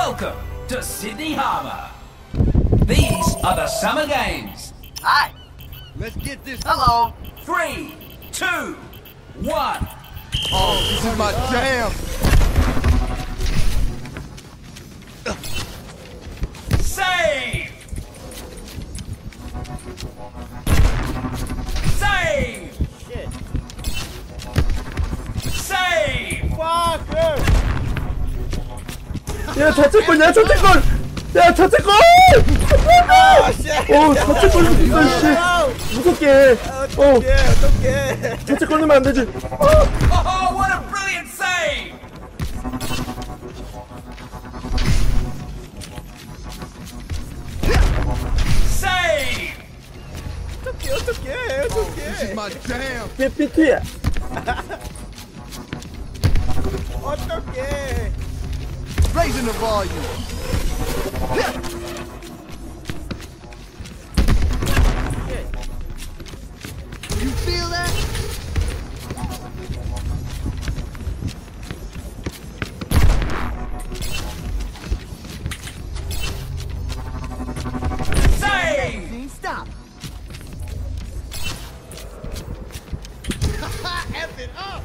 Welcome to Sydney Harbour. These are the Summer Games. Hi. Let's get this. Hello. 3, 2, 1. Oh, this is my jam. Save! Save! Shit. Save! Fucker. 야 자책골 야 자책골 야 자책골 아, 쉣. 오 자책골 있어 씨 무섭게 어떡해. 자책골 넣으면 안 되지 Oh, what a brilliant save! Save! 어떡해. This is my jam. 삐삐삐야 어떡해. Raising the volume. You feel that? Save! Stop. F it up.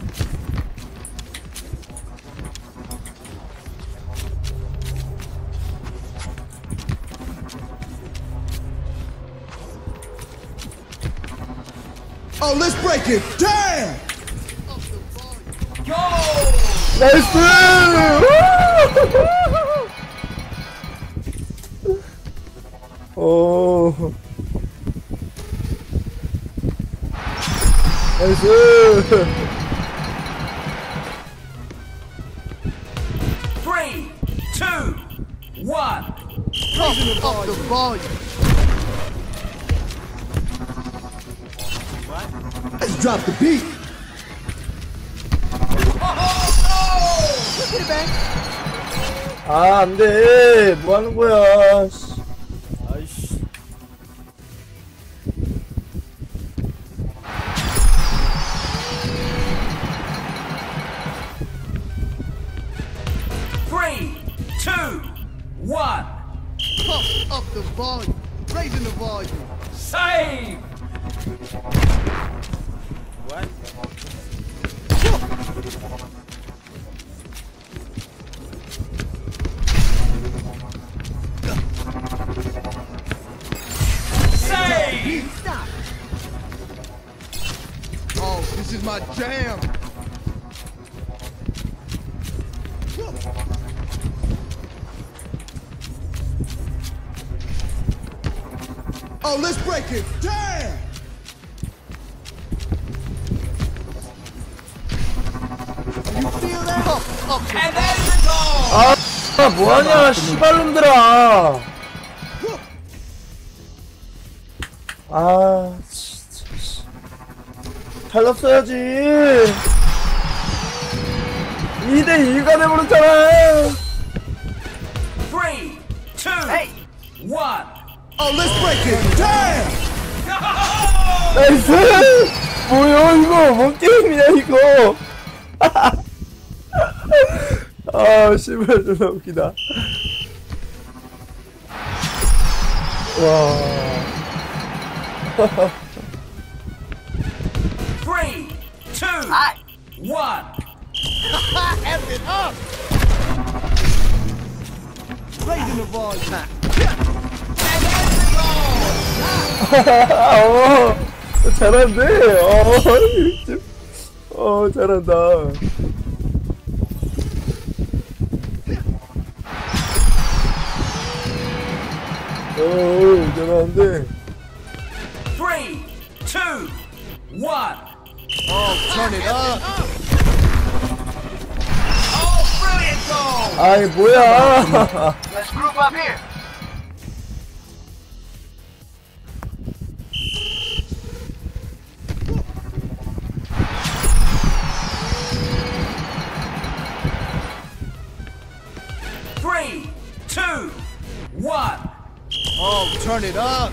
Oh, let's break it. Damn. Go! 나이스 오 나이스 3, 2, 1. Up the volume. Let's drop the beat. 아 안돼 뭐하는 거야 씨. 아이씨. Three, two, one. Pump up the volume. Raising the volume. Save! What? Save! Stop. Oh, this is my jam. Oh, let's break it. Damn. You feel that? Up the And there's the goal! 아 뭐하냐 씨발놈들아 아 진짜 씨. 달랐어야지 2대2가 돼버렸잖아 3, 2, Hey. 1. Oh, let's break it. Damn. Go! 나이스 뭐야 이거 뭔 게임이야 이거 아 씨발 존나 웃기다 와 3, 2, Hi. 1. F it up. Raising the volume. And there's the goal! 잘한데 잘한다 잘하는데 3, 2, 1. Oh, turn it up. Oh, brilliant goal! 아이 뭐야 Let's group up here. Three, two, one. Oh, turn it up.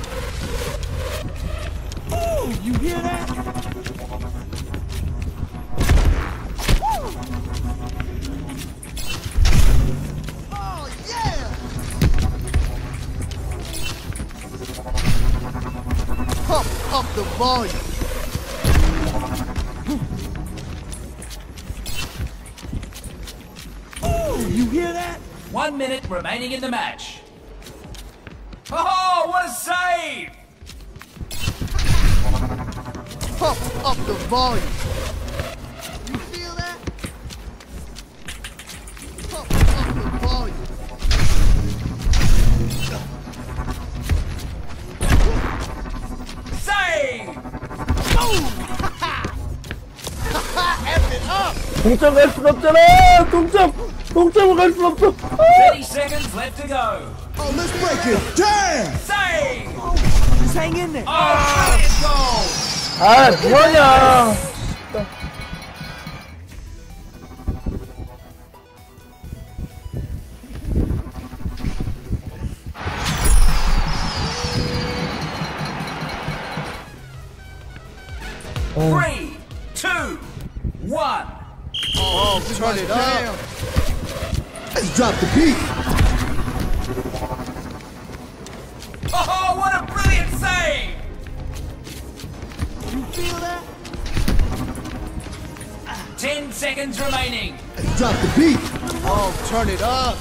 Oh, you hear that? Oh, volume. Oh, you hear that? 1 minute remaining in the match. Oh, what a save! Pump up the volume. You feel that? Pump up the volume. Save! F it up. 동점 갈 순 없잖아. 동점을 갈 순 없어. 30 seconds left to go. Oh, let's break it. Damn. Save! Just hang in there. Oh, brilliant goal! 아, 뭐하냐. Three, two, one. Oh, turn it up. Let's drop the beat. Oh, what a brilliant save! You feel that? 10 seconds remaining. Let's drop the beat. Oh, turn it up.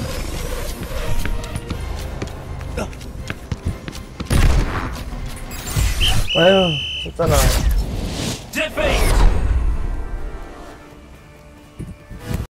아유, 졌잖아. Defeat!